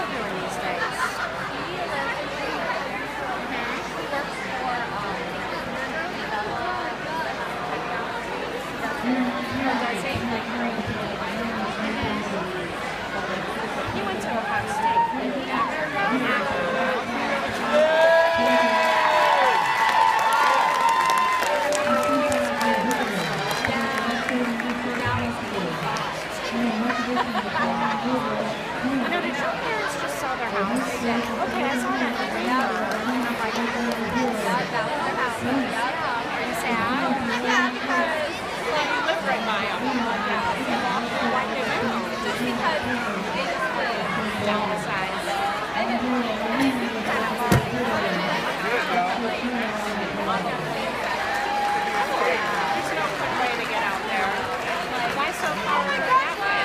doing these days? He went to Ohio State. I know, did your parents just sell their house? Okay, I saw that. Yeah. And I'm like, that was their house. Yeah. Are you sad? Yeah, because you live right by them. Why did they move? Just because they just downsized. Kind of hard. There's no quick way to get out there. Why so far to get that way?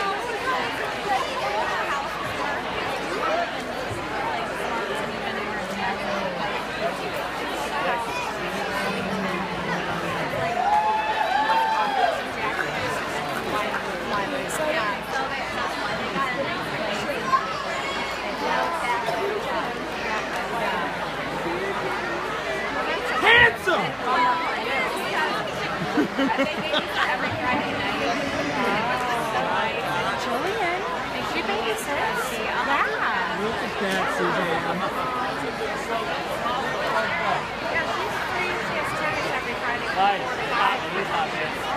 Handsome! Julian, is she babysits? Yeah. Look at that, Suzanne. Yeah, she's free. She has tennis every Friday. Nice.